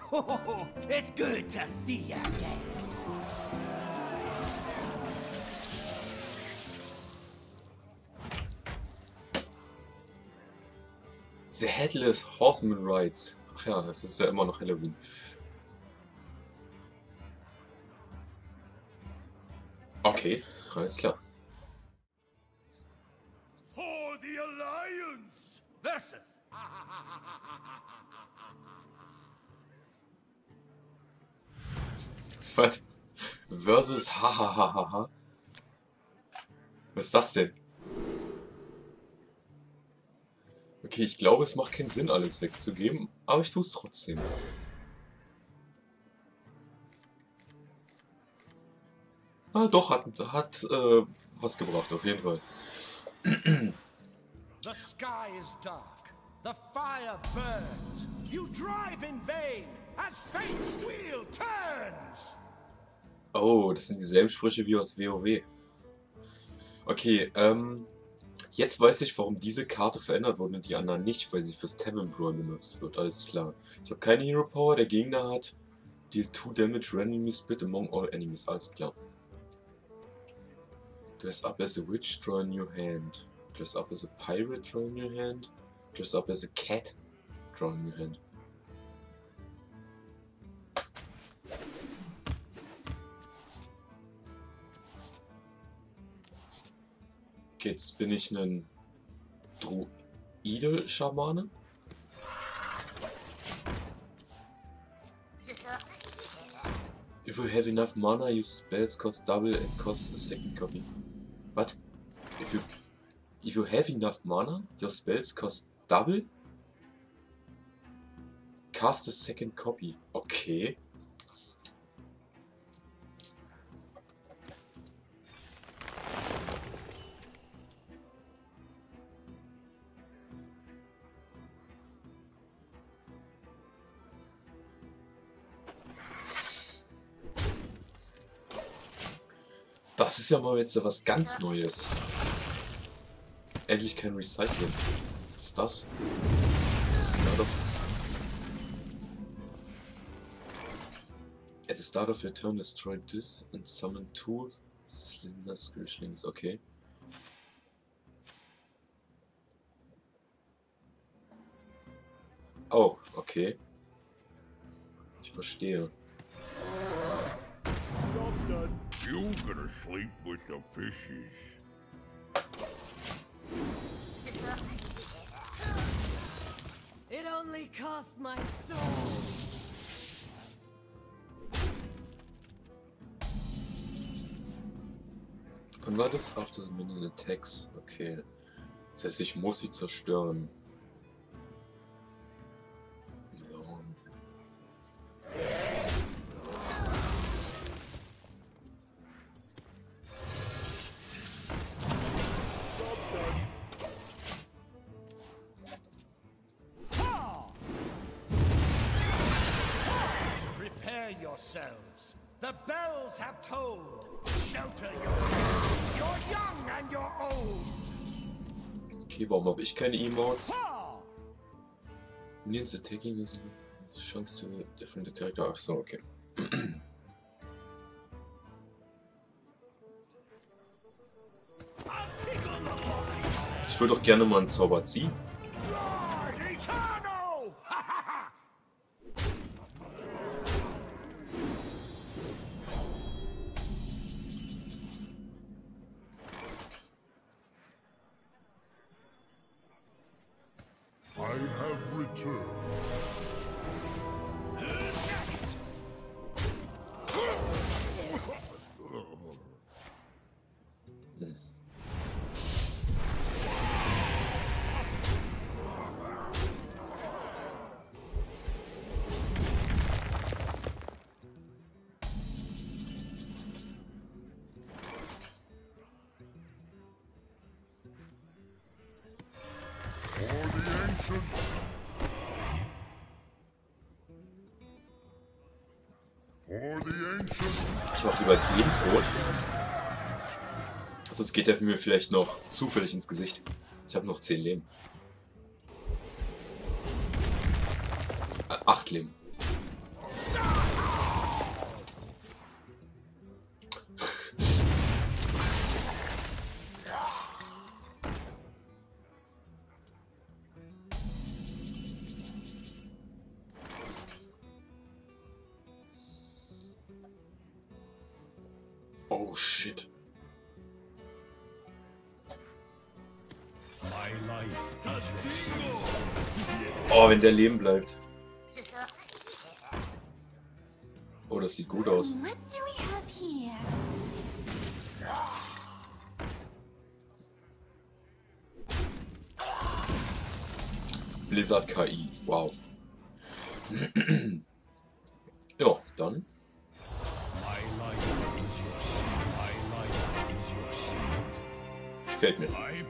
Oh, it's good to see you again. The Headless Horseman Rides. Ach ja, es ist ja immer noch Halloween. Okay, alles klar. For the Alliance versus. Was? Versus hahaha. Was ist das denn? Okay, ich glaube, es macht keinen Sinn, alles wegzugeben, aber ich tue es trotzdem. Ah, doch, hat was gebracht, auf jeden Fall. The sky is dark. The fire burns. You drive in vain as fate's wheel turns. Oh, das sind dieselben Sprüche wie aus WoW. Okay, jetzt weiß ich, warum diese Karte verändert wurde und die anderen nicht, weil sie fürs Tavern Brawl benutzt wird. Alles klar. Ich habe keine Hero Power, der Gegner hat Deal 2 Damage randomly split among all enemies. Alles klar. Dress up as a witch, draw a new hand. Dress up as a pirate, draw a new hand. Dress up as a cat, draw a new hand. Okay, jetzt bin ich ein Druide-Schamane. If you have enough mana, your spells cost double and cost a second copy. What? If you have enough mana, your spells cost double? Cast a second copy. Okay. Das ist ja mal jetzt was ganz Neues. Endlich kein Recycling. Was ist das? At the start of your turn, destroy this and summon 2 Slender Squishlings. Okay. Oh, okay. Ich verstehe. You gonna sleep with the fishes. It only cost my soul. Wann war das? After the minion attacks. Okay. Das heißt, ich muss sie zerstören. So. Prepare yourselves. The bells have tolled. Shelter you're young and you're old. Okay, warum habe ich keine Emotes? Minions attacking is a chance to defend the character. Ach so, okay. Ich würde doch gerne mal einen Zauber ziehen. I have returned. For the ancients. For the ancients. Ich mach lieber den tot. Sonst geht er mir vielleicht noch zufällig ins Gesicht. Ich habe noch 10 Leben. 8 Leben. Oh shit. Oh, wenn der Leben bleibt. Oh, das sieht gut aus. What do we have here? Blizzard KI. Wow. Ja, dann. Gefällt mir.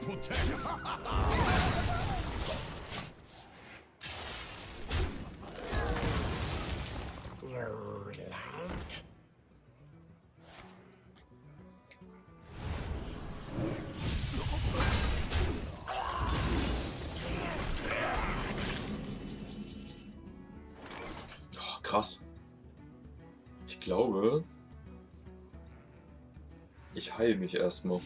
Oh, krass. Ich glaube, ich heile mich erstmal.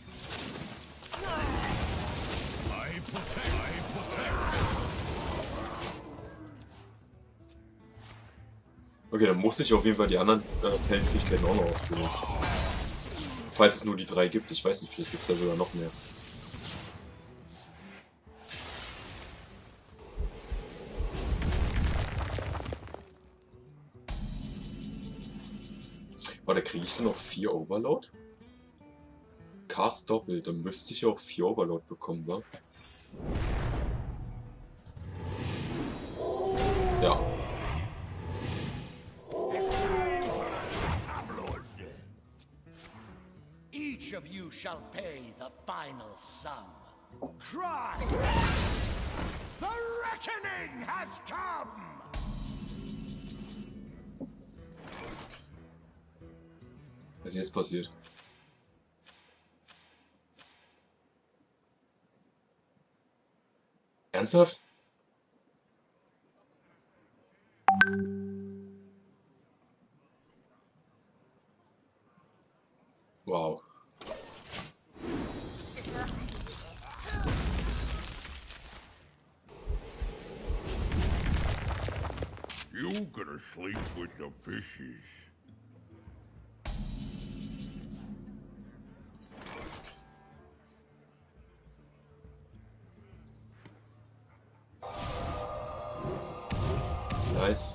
Okay, dann muss ich auf jeden Fall die anderen Heldenfähigkeiten auch noch ausbilden. Falls es nur die 3 gibt. Ich weiß nicht, vielleicht gibt es da sogar noch mehr. Warte, kriege ich denn noch 4 Overload? Cast doppelt, dann müsste ich auch 4 Overload bekommen, wa? Ja. Each of you shall pay the final sum. Try! The reckoning has come! Was ist jetzt passiert? Ernsthaft? Wow. You gonna sleep with the fishes. Nice.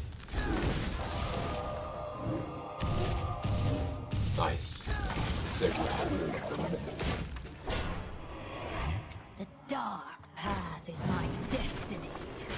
Nice. Sehr gut. The dark path is my destiny.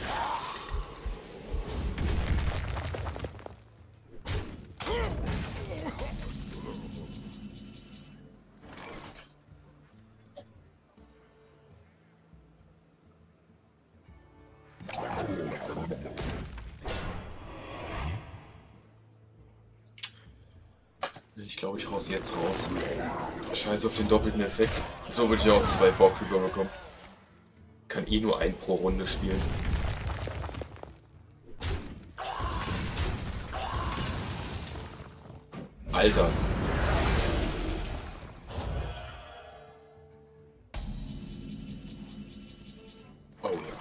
Ich glaube, ich raus jetzt raus. Scheiß auf den doppelten Effekt. So würde ich auch 2 Borg-Creeper bekommen. Kann eh nur einen pro Runde spielen. Alter. Oh ja.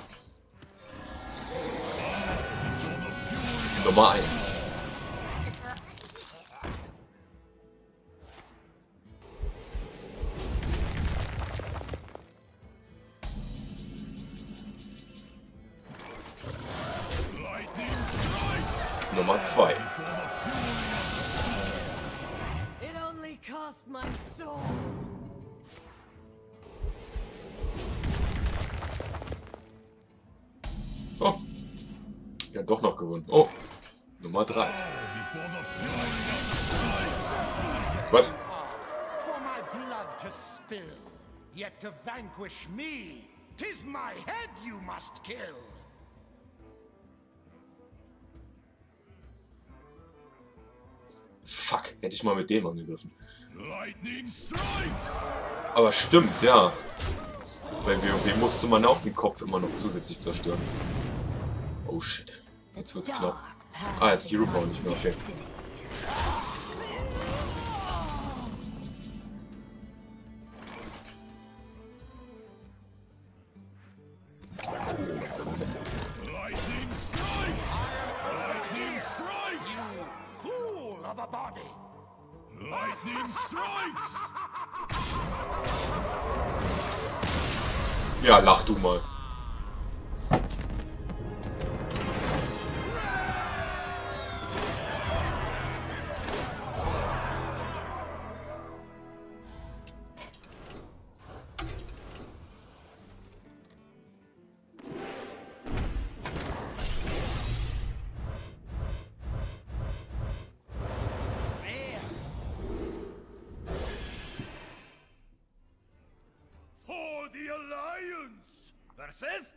Nummer 1. Nummer 2. It only cost my soul. Oh. Ja, doch noch gewonnen. Oh. Nummer 3. Was? For my blood to spill, yet to vanquish me, 'tis my head you must kill. Fuck, hätte ich mal mit dem angegriffen. Aber stimmt, ja. Bei WoW musste man auch den Kopf immer noch zusätzlich zerstören. Oh shit. Jetzt wird's knapp. Ah, hat Hero Power nicht mehr, okay. Fool of a body! Lightning strikes! Ja, lach du mal. For the Alliance! Versus?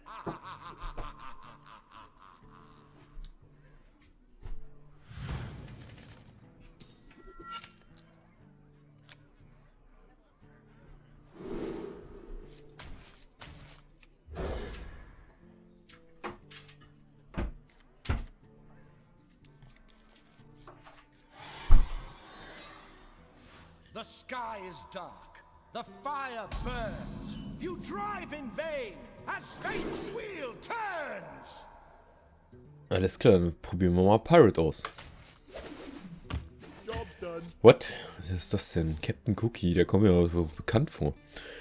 The sky is dark. The fire burns. You drive in vain as fate's wheel turns. Alles klar, dann probieren wir mal Pirate aus. Job done. What? Was ist das denn? Captain Cookie, der kommt mir so bekannt vor.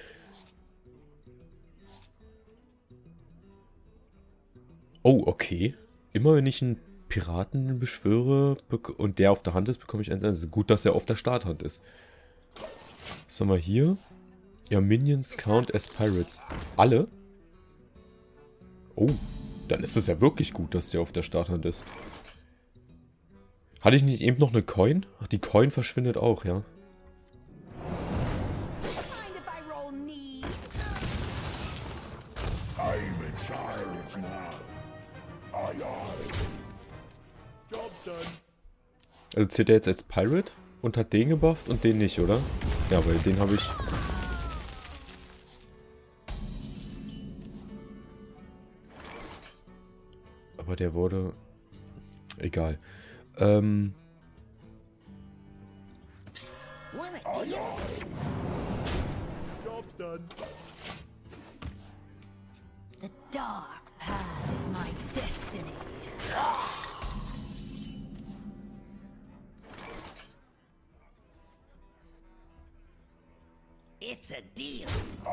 Oh, okay. Immer wenn ich einen Piraten beschwöre und der auf der Hand ist, bekomme ich eins. Also gut, dass er auf der Starthand ist. Was haben wir hier? Ja, Minions count as Pirates. Alle? Oh, dann ist es ja wirklich gut, dass der auf der Starthand ist. Hatte ich nicht eben noch eine Coin? Ach, die Coin verschwindet auch, ja. Mind if I roll knee? I'm in charge now. Job done. Also zählt er jetzt als Pirate und hat den gebufft und den nicht, oder? Ja, weil den habe ich... Aber der wurde... Egal. Job's done. The dark path is my destiny. It's a deal.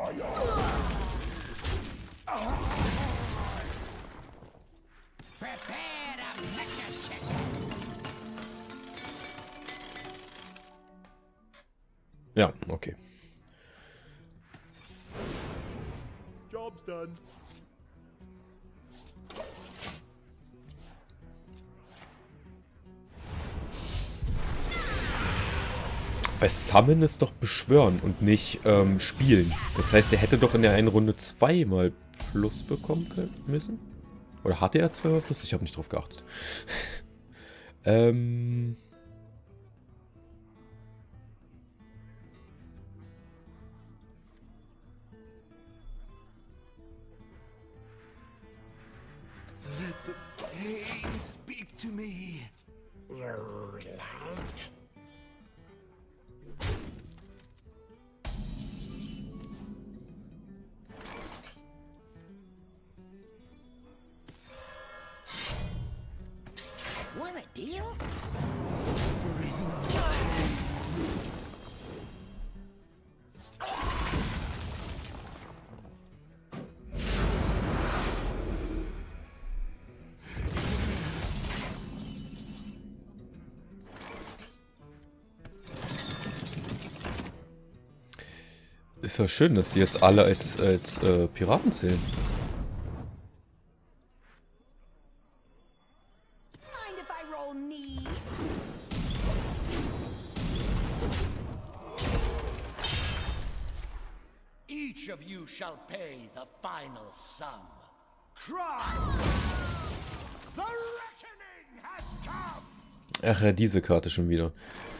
Prepare to mecha chicken. Ja, okay. Job's done. Weil Summon ist doch beschwören und nicht spielen. Das heißt, er hätte doch in der einen Runde zweimal Plus bekommen müssen. Oder hatte er zweimal Plus? Ich habe nicht drauf geachtet. Let the pain speak to me. You like? Want a deal? Ist ja schön, dass die jetzt alle als Piraten zählen. Mind if I roll knee? Each of you shall pay the final sum. Cry! The reckoning has come! Ach ja, diese Karte schon wieder.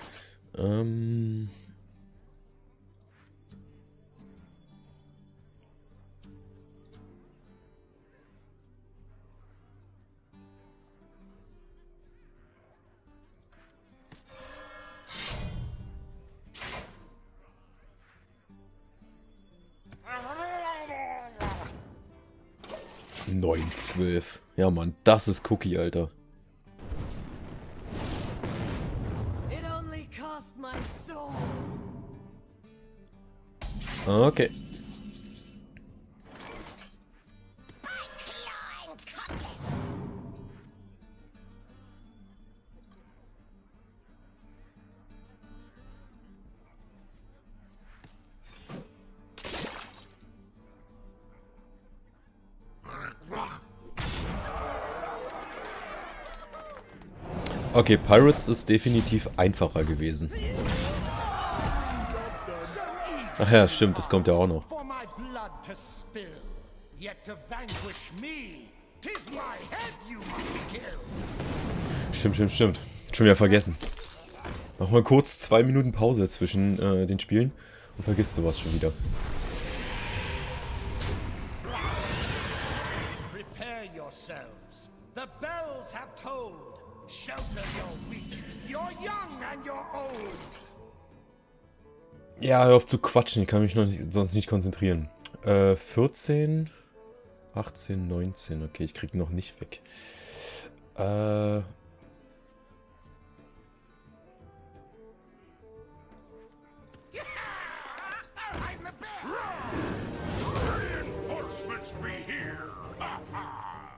9-12. Ja, Mann, das ist Cookie, Alter. It only cost my Okay. Okay, Pirates ist definitiv einfacher gewesen. Ach ja, stimmt, das kommt ja auch noch. For my blood to spill, yet to vanquish me, 'tis my head you must kill. Stimmt. Schon wieder vergessen. Mach mal kurz 2 Minuten Pause zwischen den Spielen und vergisst sowas schon wieder. Prepare yourselves. The bells have tolled. Shelter your weak, your young and your old. Ja, hör auf zu quatschen, ich kann mich sonst nicht konzentrieren. 14, 18, 19, okay, ich krieg noch nicht weg. Reinforcements be here. Ha ha.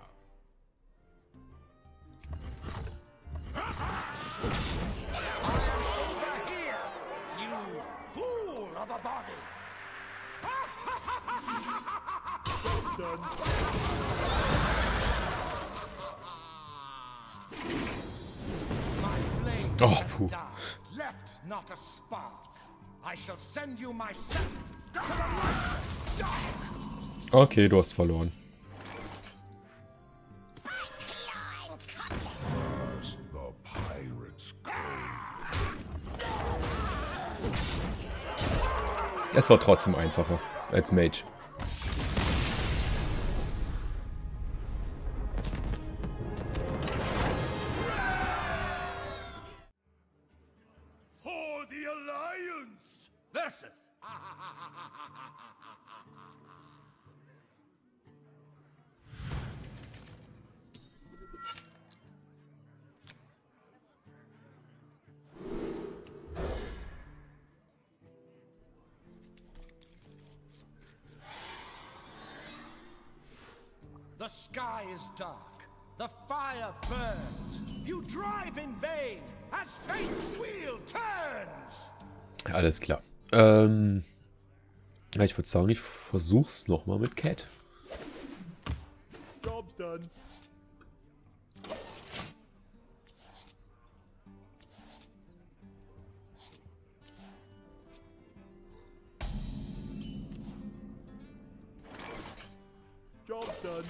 Over here, you fool of a body. My flame Oh, has puh. died, left not a spark. I shall send you myself to the lifeless dark. Okay, du hast verloren. First the pirates go. Es war trotzdem einfacher als Mage. For the Alliance versus. The sky is dark. The fire burns. You drive in vain as fate's wheel turns. Alles klar. Ja, ich würde sagen, ich versuch's nochmal mit Cat. Job's done. Job's done.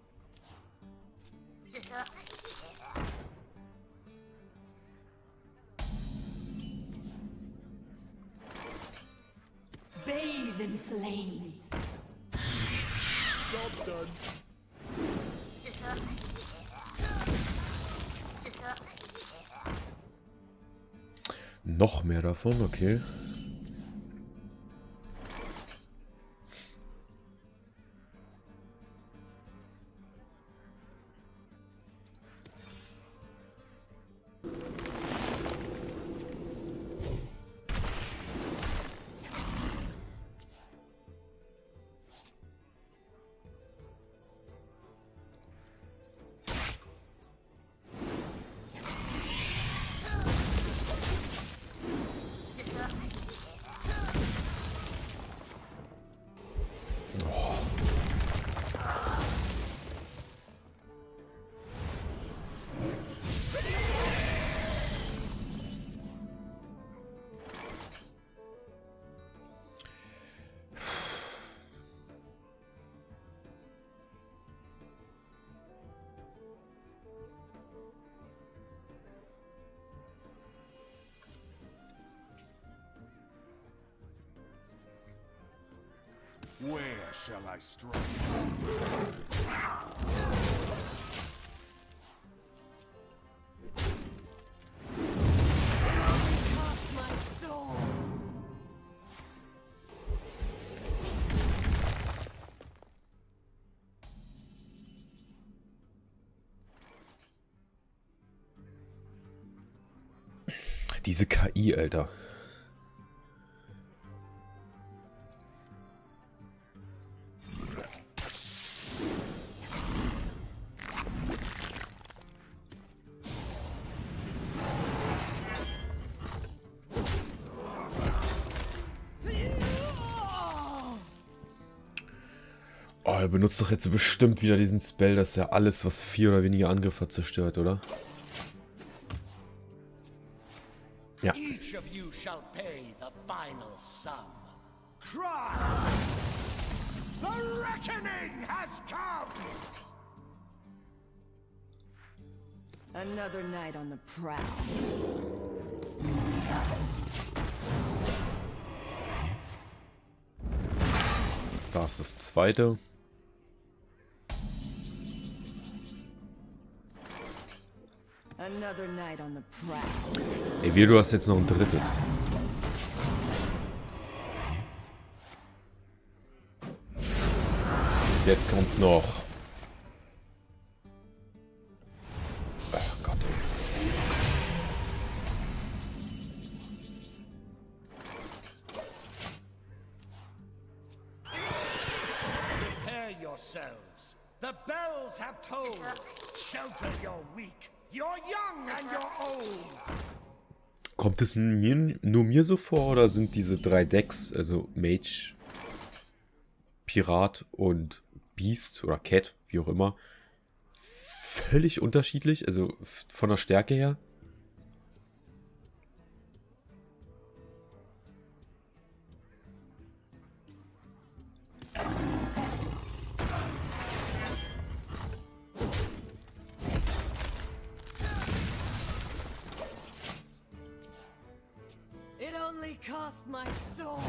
Bathe in flames. Job's done. Noch mehr davon, okay. Where shall I strike? Cast my soul. Diese KI, Alter. er benutzt doch jetzt bestimmt wieder diesen Spell, dass er alles, was 4 oder weniger Angriff hat, zerstört, oder? Ja. Each of you shall pay the final sum. Cry! The reckoning has come! Another night on the prowl. Da ist das zweite. Another night on the prowl. Ey, wie, du hast jetzt noch ein drittes. Jetzt kommt noch. Ach Gott, ey. Prepare yourselves. The bells have tolled. Shelter your weak, your young and your old. Kommt es nur mir so vor, oder sind diese 3 Decks, also Mage, Pirat und Beast oder Cat, wie auch immer, völlig unterschiedlich, also von der Stärke her? It only cost my soul.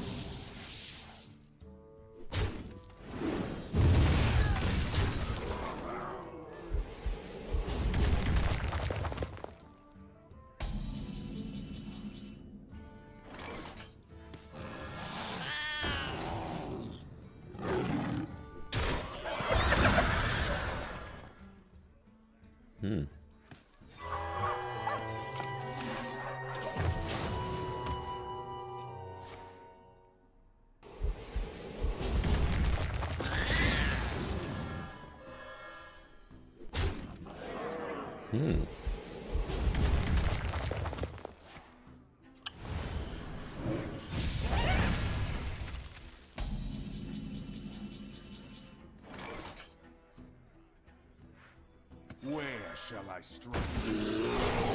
Where shall I strike?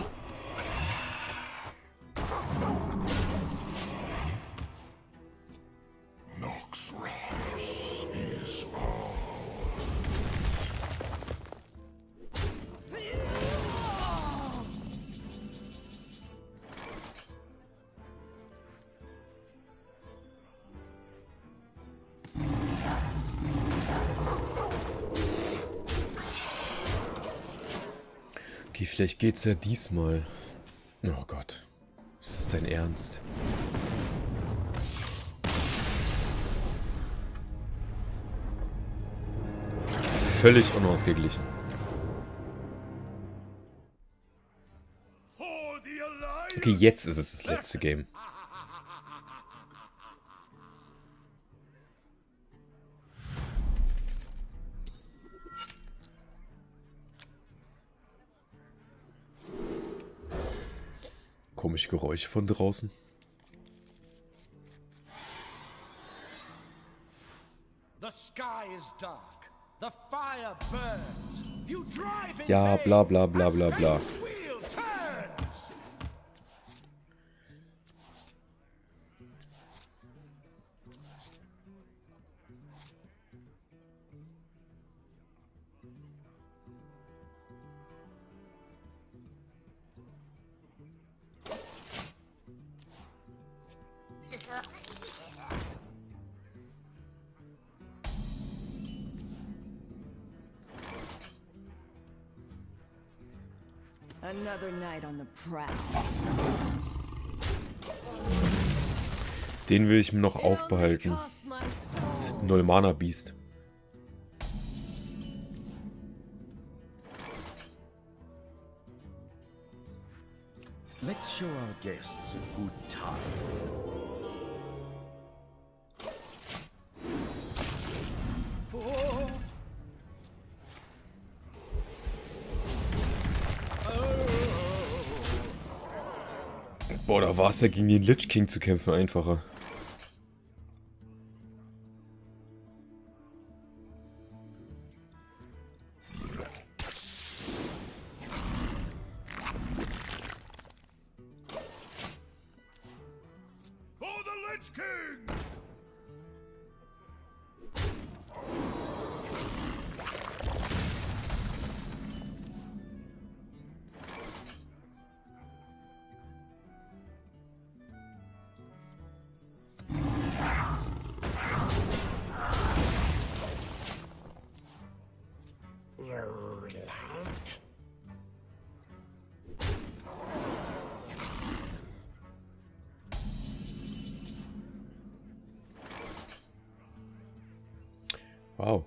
Noxramas is all. Okay, vielleicht geht's ja diesmal. Oh Gott. Ist das dein Ernst? Völlig unausgeglichen. For the alliance! Okay, jetzt ist es das letzte Game. Komische Geräusche von draußen. The sky is dark. The fire burns. You drive in Ja, vain bla bla bla as bla bla. fate's wheel turns. Another night on the prowl. Den will ich mir noch It only aufbehalten. cost my soul. Das ist ein Null-Mana Beast. Let's show our guests a good time. Boah, da war es ja gegen den Lich King zu kämpfen einfacher. Lich King! Wow.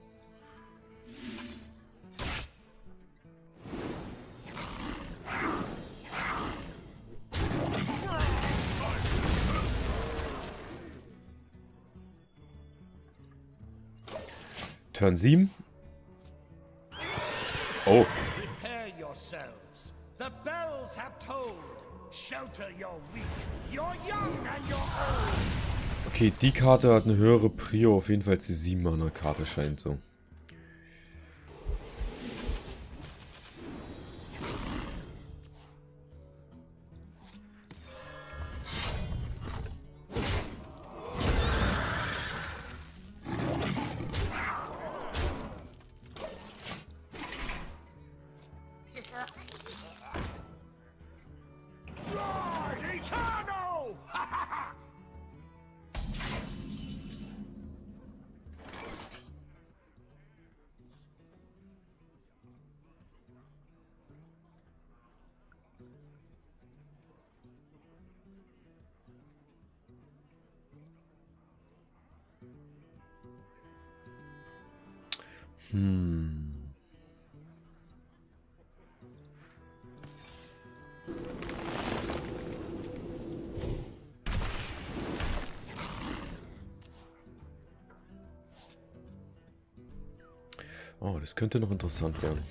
Turn 7. Oh. Prepare yourselves. The bells have tolled. Shelter your weak, your young and your old. Okay, die Karte hat eine höhere Prio auf jeden Fall als die 7-Mana Karte, scheint so. Lord Eternal! Oh, das könnte noch interessant werden.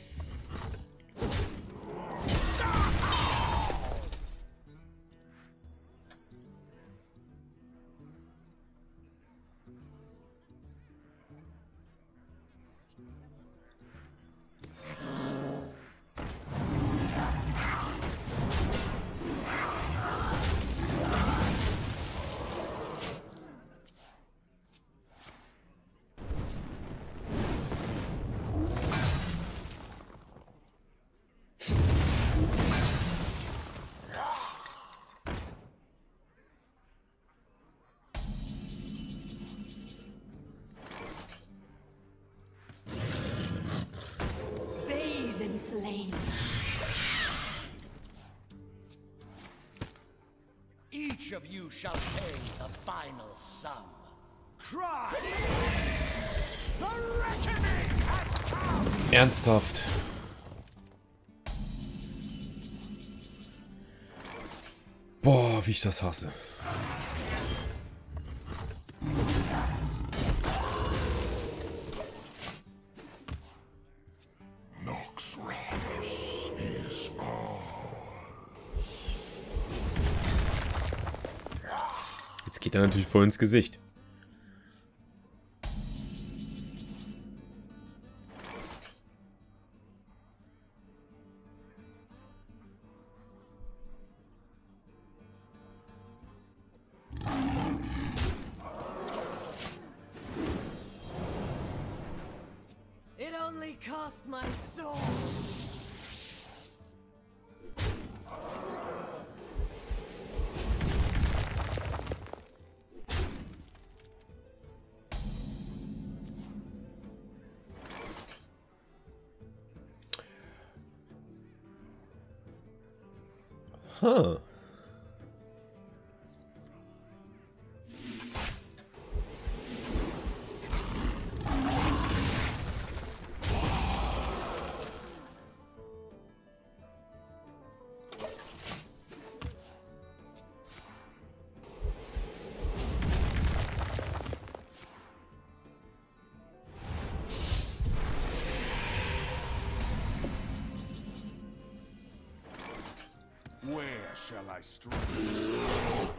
Bathe in flame. Each of you shall pay the final sum. Cry! The reckoning has come! Ernsthaft. Boah, wie ich das hasse. Noxramas is Jetzt geht er natürlich voll ins Gesicht. It only cost my soul. Huh. Where shall I strike?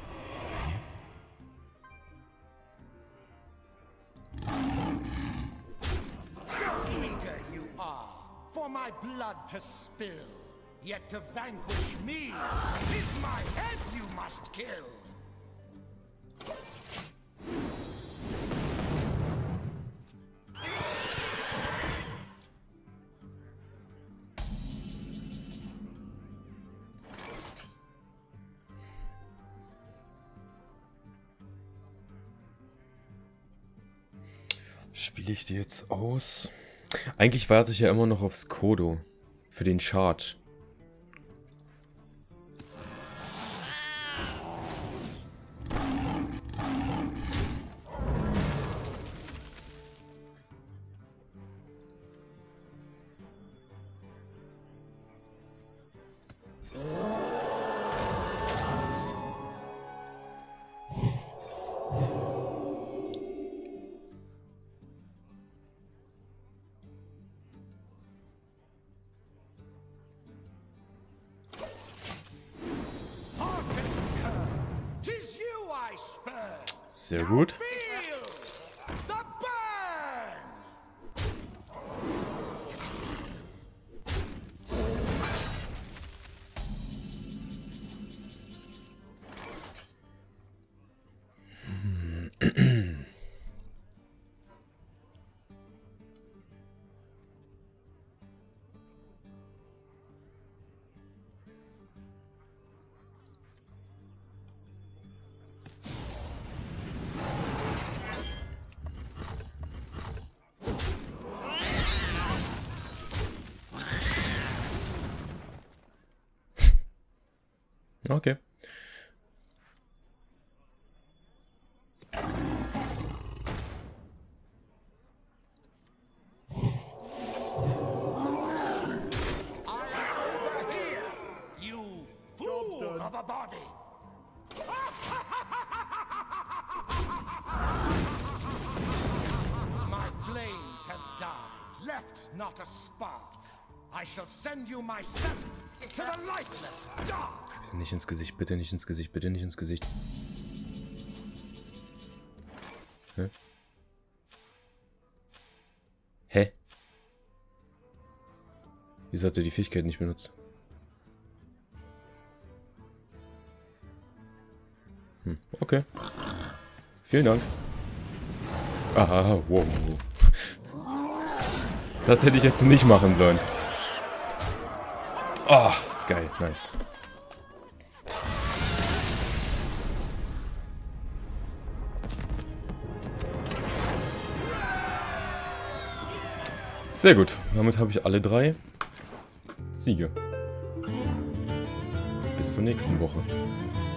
So eager you are for my blood to spill. Yet to vanquish me, 'tis my head you must kill. Spiele ich die jetzt aus? Eigentlich warte ich ja immer noch aufs Kodo. Für den Charge. Sehr gut. Okay. Not a spark. I shall send you myself to the lifeless dark. Bitte nicht ins Gesicht, bitte nicht ins Gesicht, bitte nicht ins Gesicht. Hä? Hä? Wieso hat er die Fähigkeit nicht benutzt? Okay. Vielen Dank. Ah, wow. Das hätte ich jetzt nicht machen sollen. Oh, geil, nice. Sehr gut, damit habe ich alle 3 Siege. Bis zur nächsten Woche.